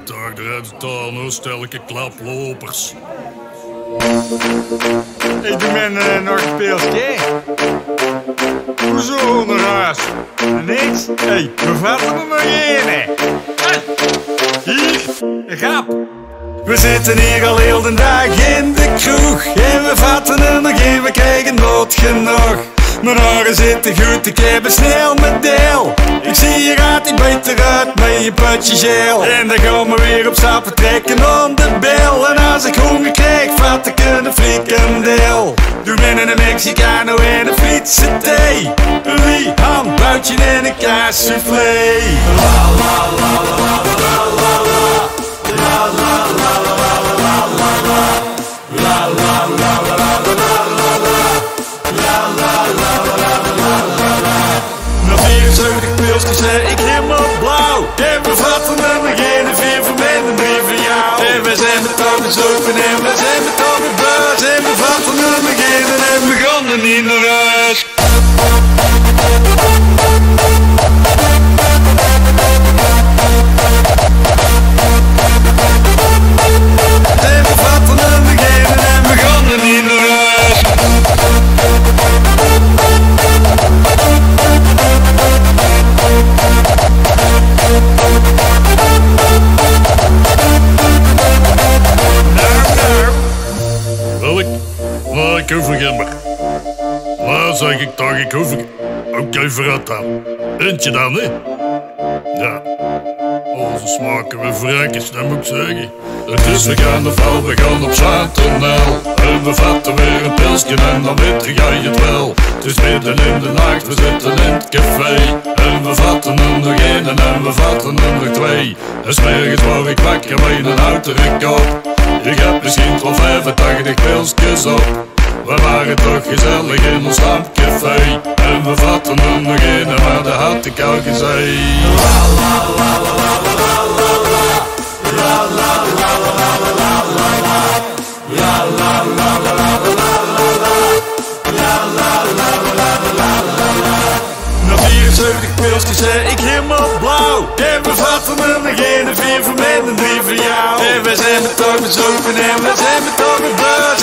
Dag eruit staan, hoor, stelletje klaplopers. Ik doe men nog een speeltje. Hoezo naar huis? Niks? Hé, we vatten er nog één, hè. Hey. Hier, een grap. We zitten hier al heel de dag in de kroeg. En we vatten er nog één, we krijgen nooit genoeg. Mijn haren zitten goed, ik heb een snel medel. Ik zie je gaat die beter uit met je putje gel. En dan gaan we weer op stap trekken om de bel. En als ik honger krijg, vat ik een frikandel. Doe men een Mexicano en een Friese thee. Een wie, ham, boutje en een kaassoufflé. La la la la la la la. La la la la la la la. La la la la la la la la. La la la la la la la. Na 74 pilsjes zeg ik helemaal blauw. En we vatten er nog één, 4 voor mij en 3 voor jou. En we zijn betrokken zopen en we zijn betrokken buis. En we vatten er nog één en we gaan er niet naar huis. En we vatten er nog één en we gaan er niet naar huis. Ik hoef er geen meer. Nou, zeg ik toch, ik hoef er... Oké, vooruit dan. Eentje dan, hè? Ja. Oh, ze smaken weer vrekkers, dat moet ik zeggen. Dus we gaan de val, we gaan op Zaantonel. En we vatten weer een pilsje en dan weet je het wel. Het is midden in de nacht, we zitten in het café. En we vatten er nog één en we vatten er nog 2. En 's morgens word ik wakker met een oude kop. Ik heb misschien wel 85 pilsjes op. We waren toch gezellig in ons lampcafé. En we vatten er nog één, maar dat had ik al gezegd. La la la la la la la la. La la la la la la la la. La la la la la la la la. La la la la la la la. Na 74 pilsjes zeg ik helemaal blauw. En we vatten er nog één, 4 voor mij en 3 voor jou. En we zijn betrokken zopen en we zijn betrokken buis.